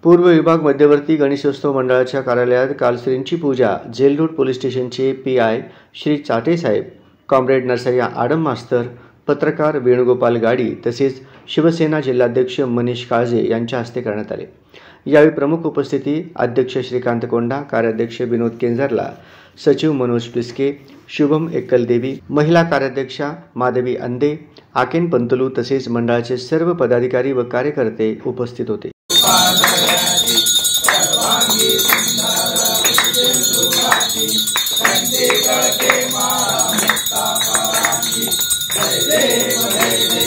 पूर्व विभाग मध्यवर्ती गणेशोत्सव मंडळाच्या कार्यालयात काल श्रींची पूजा जेल रोड पोलीस स्टेशनचे पीआय श्री चाटे साहेब, कॉम्रेड नरसरी आडम मास्तर, पत्रकार वेणुगोपाल गाडी तसेच शिवसेना जिल्हाध्यक्ष मनीष काळजे यांच्या हस्ते करण्यात आले। यावेळी प्रमुख उपस्थिती अध्यक्ष श्रीकांत कोंडा, कार्याध्यक्ष विनोद केंजरला, सचिव मनोज पिस्के, शुभम एकलदेवी, महिला कार्याध्यक्षा माधवी अंदे, आकेन पंतलू तसेच मंडळाचे सर्व पदाधिकारी व कार्यकर्ते उपस्थित होते। जय देव जय